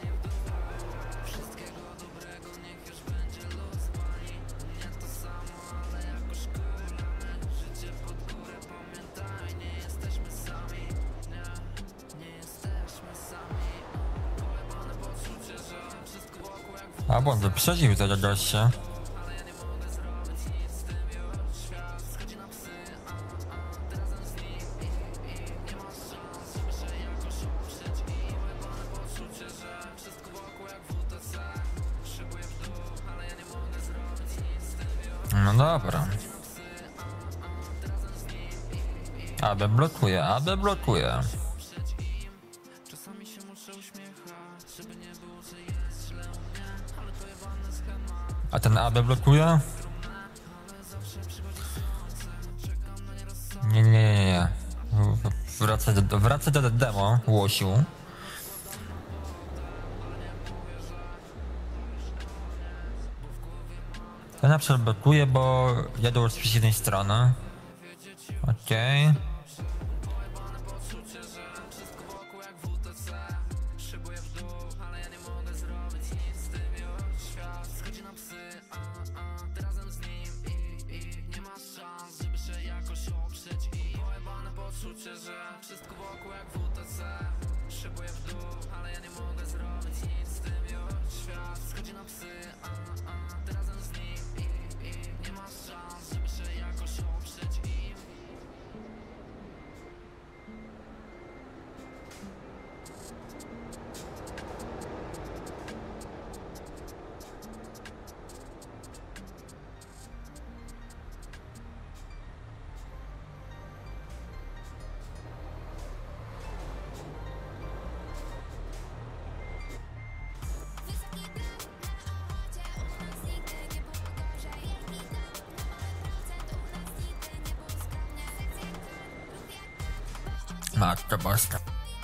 A bo on wyprzedził tego gościa. No dobra. Aby blokuje, aby blokuje. A ten A B blokuje? Nie, nie, nie, nie. Wracaj do, wracaj do demo, łosiu. Ten na przykład blokuje, bo jadą z przeciwnej strony. Okej. Okay. Matka boska.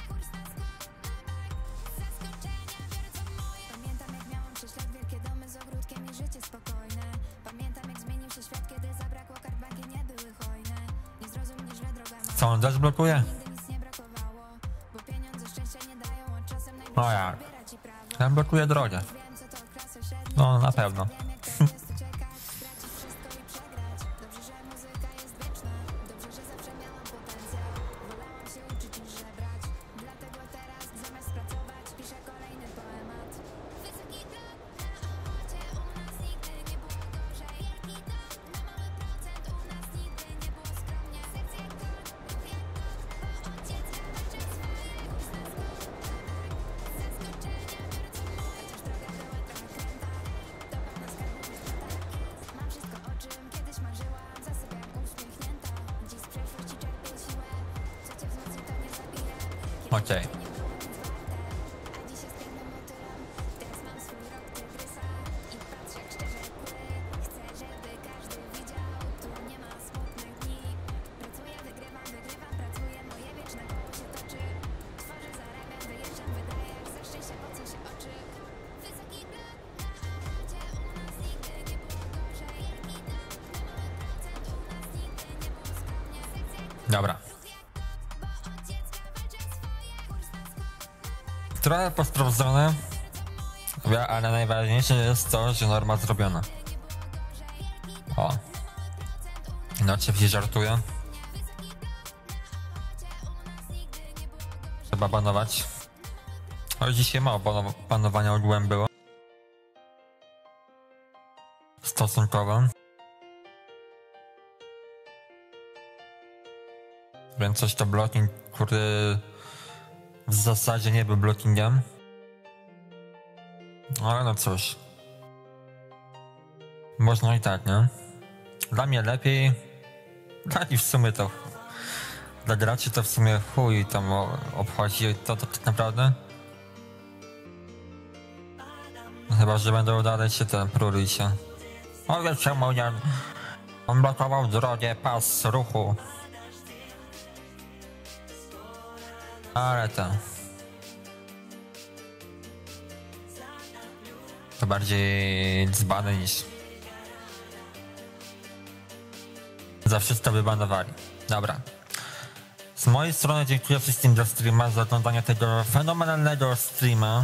Pamiętam jak miałam sześć lat, wielkie domy z ogródkiem i życie spokojne. Pamiętam jak zmienił się świat, kiedy zabrakło kart, banki nie były hojne. Nie zrozum mnie źle, droga moja. Co on też blokuje? Nigdy nic nie brakowało, bo pieniądze szczęścia nie dają, a czasem O najbliższe jak? zabiera ci prawo. Ten blokuje drogę. Wiem co to klasa średnia. No na pewno. Wiem jak to jest czekać, stracić wszystko i przegrać. Dobrze, że muzyka jest wieczna. Dobrze, że zawsze miałam potencjał. Wolałam się uczyć niż żebrać. Dlatego teraz zamiast pracować piszę kolejny poemat. Wysoki blok na ochocie, u nas nigdy nie było gorzej. Wielki dom na mały procent, u nas nigdy nie było skromnie. Serce jak kol, ruch jak kol, bo od dziecka walczę swoje. Kurs na skok, tak, zaskoczenia biorę co moje. Chociaż droga była trochę kręta, to pełna skarbów już to tak jest. Mam wszystko o czym kiedyś marzyłam, zasypiam uśmiechnięta. Dziś z przeszłości czerpię siłę, co cię wzmocni to nie zabije. Okej. Nie było nic warte, a dziś jest pięknym motylem. Teraz mam swój rok tygrysa i patrz jak szczerze kły. Chcę, żeby każdy widział, tu nie ma smutnych dni. Pracuję, wygrywam, wygrywam, pracuję, moje wieczne koło się toczy. Tworzę, zarabiam, wyjeżdżam, wydaję jak za szczęścia pocą się oczy. Wysoki blok na ochocie, u nas nigdy nie było gorzej. Wielki dom na mały procent, u nas nigdy nie było skromnie. Serce jak kol, Dobra. ruch jak kol, bo od dziecka walczę swoje. Kurs na skok, Trochę posprawdzone, ale najważniejsze jest to, że norma zrobiona. O. No oczywiście żartuję. Trzeba banować. Ale dzisiaj mało pano- panowania ogółem było. Stosunkowo. Więc coś to blocking, który w zasadzie nie był blockingiem. Ale no cóż. Można i tak, nie? Dla mnie lepiej. Dla nich w sumie to... Dla graczy to w sumie chuj tam o- obchodzi to, to tak naprawdę. Chyba, że będą dalej się ten prulić się. O wiesz czemu nie... On blokował drogę, pas ruchu. Ale to... To bardziej dzbany niż... Za wszystko wybanowali. Dobra. Z mojej strony dziękuję wszystkim za streama, za oglądanie tego fenomenalnego streama.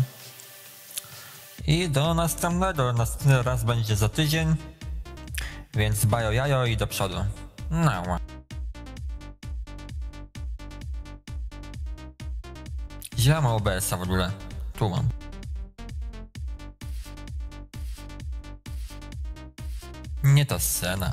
I do następnego. Następny raz będzie za tydzień. Więc bajo jajo i do przodu. No. Gdzie ja mam O B S-a w ogóle? Tu mam. Nie ta scena.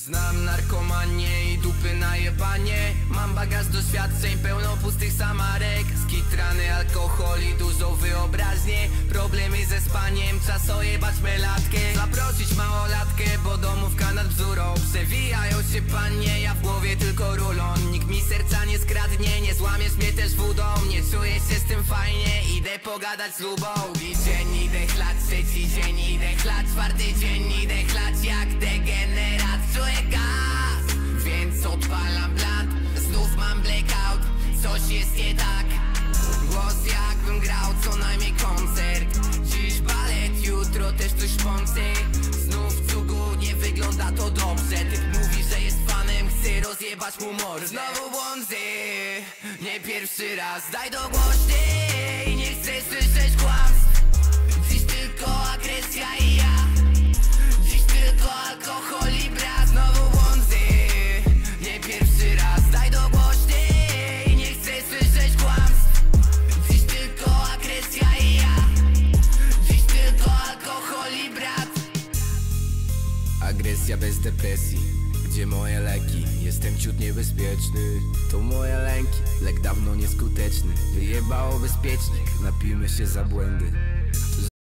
Znam narkomanię i dupy na jebanie. Mam bagaż doświadczeń, pełno pustych samarek. Skitrany alkohol i dużo wyobraźnię. Problemy ze spaniem, czas ojebać melatkę. Zaprosić małolatkę, bo domówka nad bzurą. Przewijają się panie, ja w głowie tylko rulon. Nikt mi serca nie skradnie, nie złamiesz mnie też wódą. Nie czuję się z tym fajnie, idę pogadać z lubą. I dzień idę chlać, trzeci dzień idę chlać, czwarty dzień idę chlać jak degenerat. Czuję gaz, więc odpalam blunt. Znów mam blackout, coś jest nie tak. Głos jakbym grał co najmniej koncert. Dziś balet, jutro też coś szpący. Znów w cugu, nie wygląda to dobrze. Typ mówi, że jest fanem, chce rozjebać mu mordę. Znowu błądy, nie pierwszy raz. Daj do głośniej, nie chcę słyszeć kłamstw. Dziś tylko agresja i ja. Dziś tylko alkohol i brat. Znowu błądy, nie pierwszy raz. Daj do głośniej, nie chcę słyszeć kłamstw. Dziś tylko agresja i ja. Dziś tylko alkohol i brat. Agresja bez depresji. Gdzie moje leki? Jestem ciut niebezpieczny. To moje lęki, lek dawno nieskuteczny. Wyjebało bezpiecznik, napijmy się za błędy.